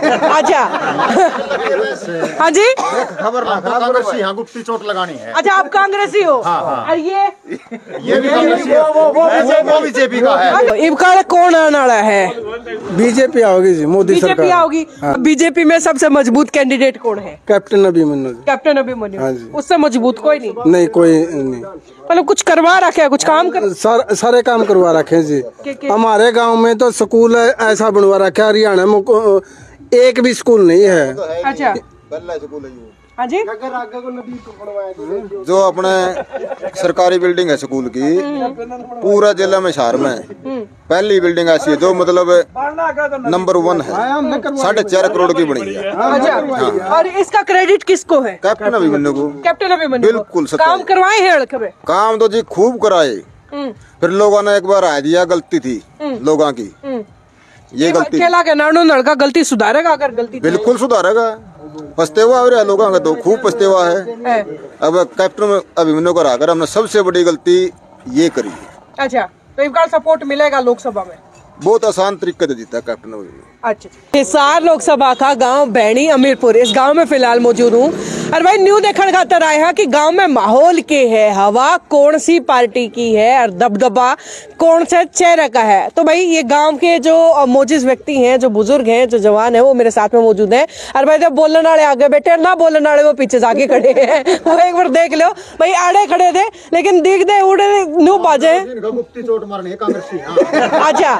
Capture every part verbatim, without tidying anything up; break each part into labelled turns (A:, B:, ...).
A: अच्छा हाँ जी,
B: खबर ना कांग्रेसी यहाँ गुप्ती चोट लगानी है।
A: अच्छा आप कांग्रेसी हो?
B: हाँ, हाँ।
A: और ये
B: ये भी कांग्रेसी है, वो वो बीजेपी का है।
A: इबका कौन आने वाला है?
C: बीजेपी आओगी जी, मोदी सरकार।
A: बीजेपी आओगी। बीजेपी में सबसे मजबूत कैंडिडेट कौन है?
C: कैप्टन अभिमन्यु।
A: कैप्टन अभिमन्यु।
C: हाँ जी।
A: उससे मजबूत कोई नहीं?
C: नहीं, कोई नहीं।
A: मतलब कुछ करवा रखे है, कुछ काम कर
C: सार, सारे काम करवा रखे जी।
A: के, के?
C: हमारे गांव में तो स्कूल ऐसा बनवा रखा है, हरियाणा में एक भी स्कूल नहीं है।
A: अच्छा हाँ जी।
D: जो अपने सरकारी बिल्डिंग है स्कूल की, पूरा जिला में शहर में पहली बिल्डिंग ऐसी है जो मतलब नंबर वन है, साढ़े चार करोड़ की बनी है।
A: अच्छा, और इसका क्रेडिट किसको है?
D: कैप्टन अभिमन्यु को।
A: कैप्टन अभिमन्यु
D: बिल्कुल।
A: काम करवाए हैं लड़के में?
D: काम तो जी खूब कराए, फिर लोगों ने एक बार आ दिया गलती थी लोगों की, ये गलती
A: खेला के नानो लड़का गलती सुधारेगा अगर गलती?
D: बिल्कुल सुधारेगा। पछतेवा हो रहा है लोगों का, तो खूब पछतेवा है। अब कैप्टन अभिमन्यु को हराकर हमने सबसे बड़ी गलती ये करी।
A: अच्छा, तो इनका सपोर्ट मिलेगा लोकसभा में?
D: बहुत आसान तरीके से जीता कैप्टन अभिमन्यु।
A: अच्छा, हिसार लोकसभा का गांव बैणी अमीरपुर, इस गांव में फिलहाल मौजूद हूँ। और भाई न्यू देखने खातर आए हैं कि गांव में माहौल के है, हवा कौन सी पार्टी की है और दबदबा कौन से चेहरे का है। तो भाई ये गांव के जो मौजूद व्यक्ति हैं, जो बुजुर्ग हैं, जो जवान है, वो मेरे साथ में मौजूद हैं। और भाई जब बोलने वाले आगे बैठे, ना बोलने वाले वो पीछे जाके खड़े हैं। वो एक बार देख लो भाई, आड़े खड़े थे लेकिन दिख दे उड़े न्यू बाजे।
B: चोट मारनी कांग्रेसी।
A: अच्छा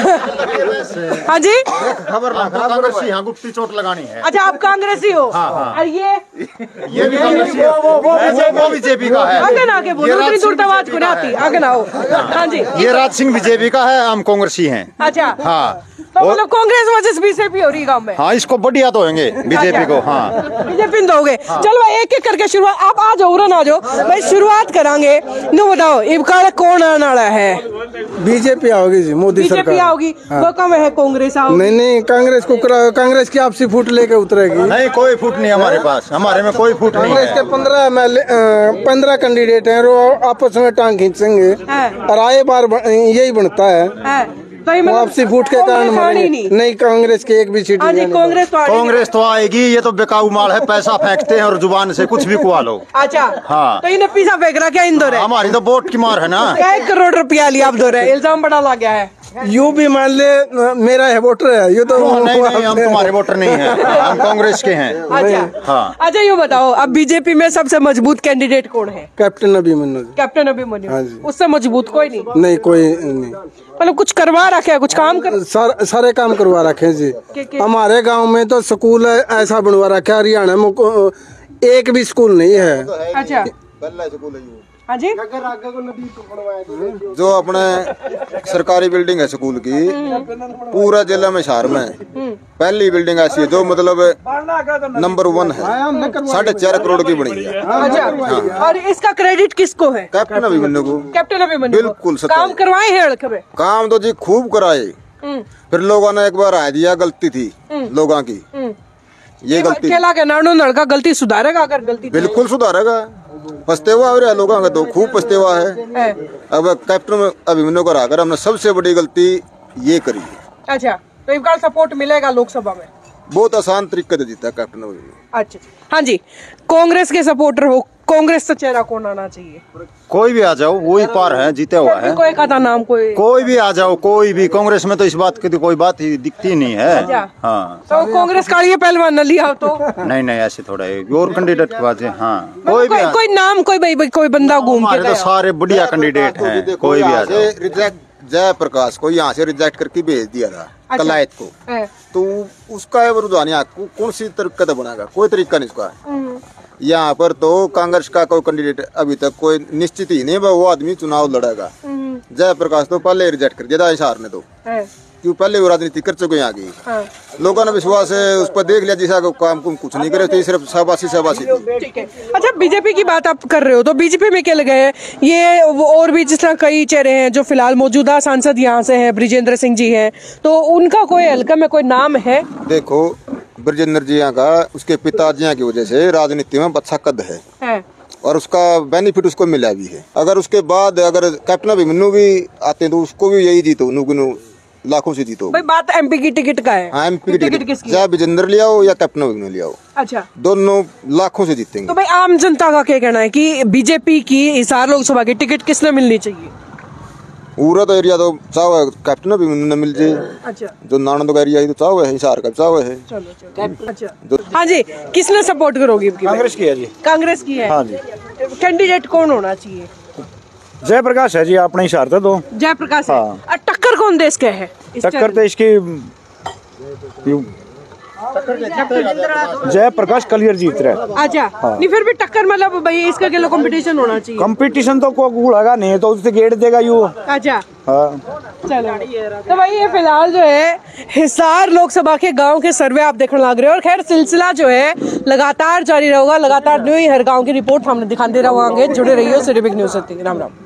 A: हाँ जी,
B: खबर ना कांग्रेसी यहाँ गुप्ती चोट लगानी है।
A: अच्छा आप कांग्रेसी हो? और ये
B: ये भी कांग्रेसी है, वो वो बीजेपी का है।
A: आगे ना आगे बोलो, इतनी दूर आवाज को नहीं आती, आगे ना हो। हाँ जी,
B: ये राज सिंह बीजेपी का है, हम कांग्रेसी हैं।
A: अच्छा
B: हाँ,
A: तो मतलब कांग्रेस वर्सेस बीजेपी हो रही गांव में?
B: हाँ, इसको बढ़िया तो होंगे बीजेपी को। हाँ,
A: बीजेपी तो हो गए। चलो भाई एक एक करके शुरुआत, आप आ जाओ, उड़न आ जाओ भाई, शुरुआत करांगे। नो बताओ इबका कौन आने वाला है?
C: बीजेपी आओगी जी, मोदी सरकार।
A: बीजेपी आओगी। वो कम है कांग्रेस आओगी?
C: नहीं नहीं, कांग्रेस को कांग्रेस की आपसी फूट लेके उतरेगी।
B: नहीं, कोई फूट नहीं हमारे पास, हमारे में कोई फूट नहीं है।
C: कांग्रेस के पंद्रह एम एल ए पंद्रह कैंडिडेट हैं, वो आपस में टांग खींचेंगे और आए बार यही बनता है।
A: तो
C: वो आपसी फूट के कारण
A: नहीं,
C: नहीं कांग्रेस के एक भी सीट
A: नहीं। कांग्रेस तो
B: कांग्रेस तो आएगी, ये तो बेकाबू माल है, पैसा फेंकते हैं और जुबान से कुछ भी कुआ लो।
A: अच्छा
B: हाँ,
A: तो इन्हें पीछा फेंक रहा क्या इंदौर है?
B: हमारी तो वोट की मार है ना।
A: एक करोड़ रुपया लिया अब दो रहे, इल्जाम बड़ा लग गया है।
C: यू भी मान ले मेरा है वोटर है, ये तो
B: नहीं नहीं, हम तुम्हारे वोटर नहीं है, हम कांग्रेस के हैं।
A: अच्छा
B: हाँ।
A: अच्छा ये बताओ, अब बीजेपी में सबसे मजबूत कैंडिडेट कौन है?
C: कैप्टन अभिमन्यु।
A: कैप्टन अभिमन्यु।
C: हाँ जी।
A: उससे मजबूत कोई नहीं?
C: नहीं, कोई नहीं।
A: मतलब कुछ करवा रखे है, कुछ काम कर
C: सार, सारे काम करवा रखे जी।
A: के, के?
C: हमारे गांव में तो स्कूल ऐसा बनवा रखा है, हरियाणा में एक भी स्कूल नहीं है।
A: अच्छा हाँ जी,
D: जो अपने सरकारी बिल्डिंग है स्कूल की, पूरा जिला में शहर में पहली बिल्डिंग ऐसी है जो मतलब नंबर वन है, साढ़े चार करोड़ की बनी है।
A: अच्छा, और इसका क्रेडिट किसको है?
D: कैप्टन अभिमन्यु को।
A: कैप्टन अभिमन्यु।
D: बिल्कुल।
A: काम करवाए हैं लड़के में?
D: काम तो जी खूब कराए, फिर लोगों ने एक बार आ दिया गलती थी लोगों की, ये गलती।
A: खेला के नानो लड़का गलती सुधारेगा अगर गलती?
D: बिल्कुल सुधारेगा। पछतेवा हो रहा है लोगों का, तो खूब पछतेवा है। अब कैप्टन अभिमन्यु को हराकर हमने सबसे बड़ी गलती ये करी।
A: अच्छा, तो इनका सपोर्ट मिलेगा लोकसभा में?
D: बहुत आसान तरीके से जीता कैप्टन अभिमन्यु।
A: अच्छा हाँ जी, कांग्रेस के सपोर्टर हो, कांग्रेस से चेहरा कौन आना चाहिए?
B: कोई भी आ जाओ, वही पार है, जीते हुआ है।
A: कोई का नाम कोई
B: कोई भी आ जाओ, कोई भी। कांग्रेस में तो इस बात की तो कोई बात ही दिखती नहीं है। हाँ,
A: तो कांग्रेस का ये पहलवान न लिया तो?
B: नहीं नहीं, ऐसे थोड़ा है और कैंडिडेट की बात है। हाँ,
A: कोई भी कोई नाम कोई भाई कोई बंदा घूम के
D: तो
B: सारे बढ़िया कैंडिडेट हैं, कोई भी आ जाओ।
D: रिजेक्ट जय प्रकाश को यहाँ से रिजेक्ट करके भेज दिया था कलायत को, तो उसका रुझान यहाँ कौन सी तरीका से बनाएगा? कोई तरीका नहीं उसका। यहाँ पर तो कांग्रेस का कोई कैंडिडेट अभी तक कोई निश्चित ही नहीं, वो आदमी चुनाव लड़ेगा। जय प्रकाश तो पहले रिजेक्ट कर दिया था हिसार ने, तो क्यों पहले वो राजनीति कर चुके यहाँ की। हाँ। लोगों ने विश्वास है उस पर देख लिया, जैसा काम कुम कुछ नहीं करे थे, सिर्फ शाबाशी शाबाशी।
A: ठीक है। अच्छा, बीजेपी की बात आप कर रहे हो, तो बीजेपी में क्या लगे हैं ये और भी जिस तरह कई चेहरे हैं जो फिलहाल मौजूदा सांसद यहाँ से हैं, ब्रिजेंद्र सिंह जी हैं, तो उनका कोई हल्का में कोई नाम है?
D: देखो ब्रिजेंद्र जी यहाँ का उसके पिताजी की वजह से राजनीति में अच्छा कद है, है। और उसका बेनिफिट उसको मिला भी है। अगर उसके बाद अगर कैप्टन अभिमन्यु भी आते हैं तो उसको भी यही जीतो नुगनु लाखों से जीतो।
A: भाई बात एमपी की टिकट का है।
D: हाँ, एमपी की टिकट
A: किसकी?
D: चाहे विजेंद्र ले आओ या कैप्टन विघ्न ले आओ,
A: अच्छा,
D: दोनों लाखों से जीतेंगे।
A: तो भाई आम जनता का क्या कहना है कि बीजेपी की हिसार लोकसभा की टिकट किसने मिलनी चाहिए?
D: पूरा तो एरिया तो चाहो कैप्टन भी न मिल जाए।
A: अच्छा,
D: जो नानंद का एरिया है तो चाहो है, हिसार का चाहो है।
A: चलो चलो, अच्छा हाँ जी, किसने सपोर्ट करोगी?
E: कांग्रेस की है जी।
A: कांग्रेस की है।
E: हाँ जी।
A: कैंडिडेट कौन होना चाहिए?
E: जयप्रकाश है जी, अपने हिसार से दो।
A: जयप्रकाश है।
E: हाँ।
A: और टक्कर कौन देश के है? इस
E: टक्कर
A: चरण
E: तो इसकी यू- जयप्रकाश क्लियर जीत रहे।
A: अच्छा, नहीं फिर भी टक्कर मतलब भाई इसका के कंपटीशन होना चाहिए।
E: कंपटीशन तो को गुड़ागा नहीं तो उससे गेट देगा यू।
A: अच्छा,
E: हाँ।
A: चलो तो भाई ये फिलहाल जो है हिसार लोकसभा के गांव के सर्वे आप देखने लग रहे हो, और खैर सिलसिला जो है लगातार जारी रहेगा। लगातार न्यू हर गांव की रिपोर्ट हमने दिखाते रहेंगे। जुड़े रहिए सिटी बिग न्यूज़ से। राम राम।